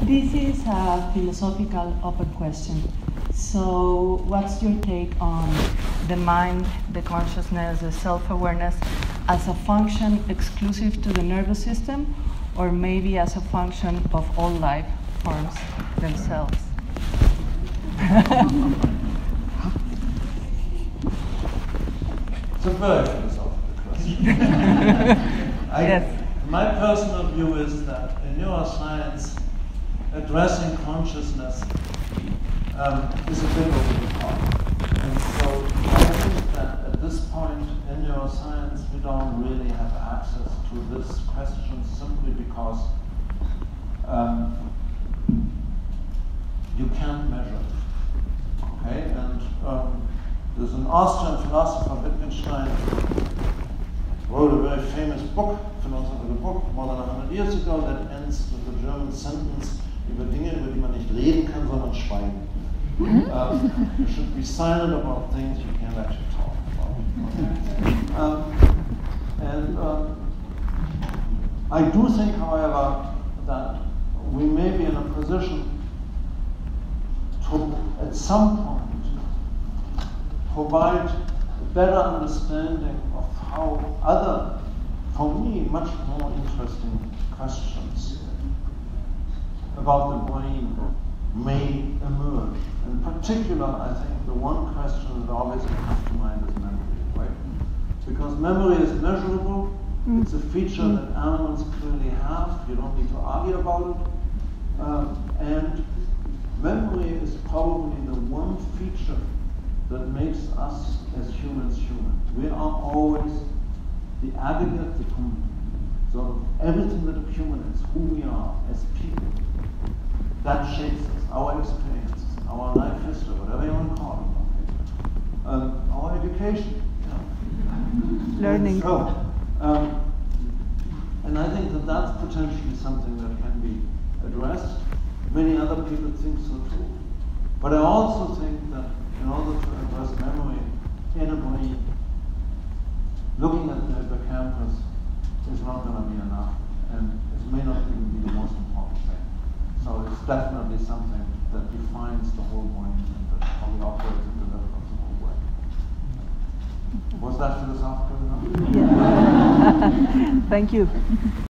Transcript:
This is a philosophical open question. So what's your take on the mind, the consciousness, the self-awareness as a function exclusive to the nervous system, or maybe as a function of all life forms themselves? It's a very philosophical question. Yes. My personal view is that in neuroscience, addressing consciousness is a bit over the top. And so I think that at this point in neuroscience, we don't really have access to this question simply because you can't measure it. Okay? And there's an Austrian philosopher, Wittgenstein, wrote a very famous book, philosophical book, more than 100 years ago, that ends with the German sentence, über Dinge, über die man nicht reden kann, sondern schweigen. You should be silent about things you can't actually talk about. I do think, however, that we may be in a position to, at some point, provide a better understanding of how other, for me, much more interesting questions about the brain may emerge. In particular, I think the one question that always comes to mind is memory, right? Because memory is measurable. It's a feature that animals clearly have. You don't need to argue about it. And memory is probably the one feature that makes us as humans human. We are always the aggregate, the sort of everything that a human is, who we are as people. That shapes us, our experiences, our life history, whatever you want to call it. Okay? Our education. Learning. And I think that that's potentially something that can be addressed. Many other people think so too. But I also think that in order to address memory in a brain, looking at the hippocampus is not going to be enough, and it may not even be the most important thing. So it's definitely something that defines the whole brain and that how we operate and develop the whole brain. Was that philosophical enough? Yeah. Thank you.